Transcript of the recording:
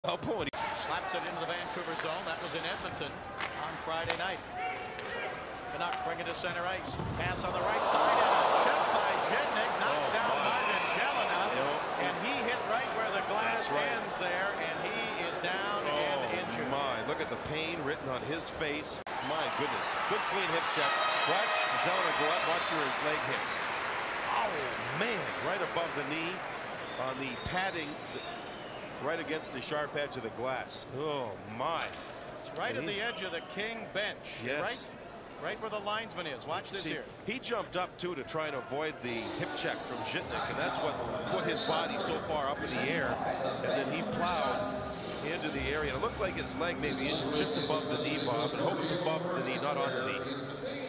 Point. Slaps it into the Vancouver zone. That was in Edmonton on Friday night. Canucks bring it to center ice. Pass on the right side and a check by Zhidnik. Knocks down Martin Jelena. And he hit right where the glass ends there. And he is down and injured. My, look at the pain written on his face. My goodness. Good clean hip check. Watch Jelena go up. Watch where his leg hits. Oh, man. Right above the knee on the padding. Right against the sharp edge of the glass. Oh, my. It's right at the edge of the King bench. Yes. Right where the linesman is. Watch this here. He jumped up, too, to try and avoid the hip check from Zhidnik, and that's what put his body so far up in the air. And then he plowed into the area. It looked like his leg may be injured just above the knee, Bob. I hope it's above the knee, not on the knee.